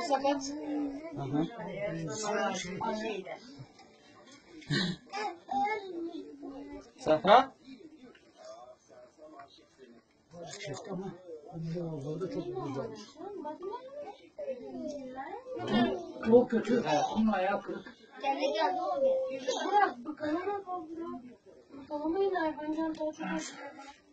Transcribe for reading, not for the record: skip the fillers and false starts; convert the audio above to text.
sakat. Safra? Çift ama bunun olduğu çok güzel. Çok kötü. Bunun ayağı kırık. Kendi geldi o. Bırak bakalım. Bakalım yine hayvancağın daha çok